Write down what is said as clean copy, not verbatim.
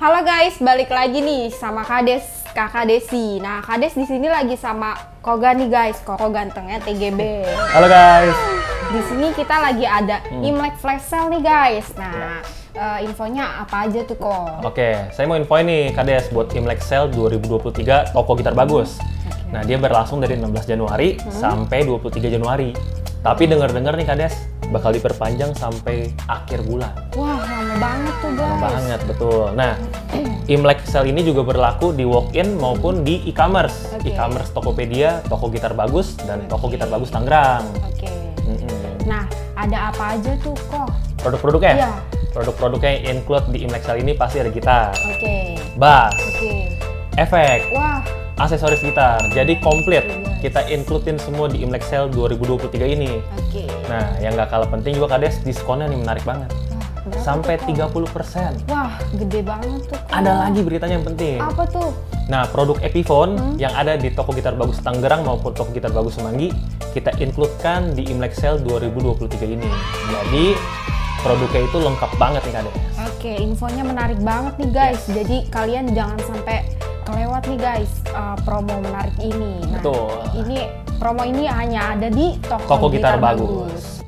Halo guys, balik lagi nih sama Kades, Kakak Desi. Nah, Kades di sini lagi sama Koga nih guys, Koko gantengnya TGB. Halo guys. Di sini kita lagi ada Imlek Flash Sale nih guys. Nah, infonya apa aja tuh Kok? Oke, saya mau infoin nih Kades buat Imlek Sale 2023 toko gitar bagus. Nah, dia berlangsung dari 16 Januari sampai 23 Januari. Tapi denger-dengar nih Kades, bakal diperpanjang sampai akhir bulan. Wah, lama banget tuh guys. Lama banget, betul. Nah, Imlek Sale ini juga berlaku di walk-in maupun di e-commerce. E-commerce Tokopedia, toko gitar bagus, dan toko gitar bagus Tangerang. Oke. Nah, ada apa aja tuh Kok? Produk-produknya? Iya. Produk-produknya yang include di Imlek Sale ini pasti ada gitar, Oke. bass, Oke. efek, Wah, aksesoris gitar. Jadi komplit. Kita includein semua di Imlek Sale 2023 ini. oke. Nah, yang nggak kalah penting juga Kades, diskonnya nih menarik banget. Berapa Sampai tuh, Kok? 30%. Wah, gede banget tuh Kok. Ada lagi beritanya yang penting. Apa tuh? Nah, produk Epiphone yang ada di toko gitar bagus Tangerang maupun toko gitar bagus Semanggi, kita includekan di Imlek Sale 2023 ini. Jadi, produknya itu lengkap banget nih Kades. Oke, infonya menarik banget nih guys. Jadi kalian jangan sampai kelewat nih guys promo menarik ini. Nah, Betul. Promo ini hanya ada di toko Toko gitar bagus.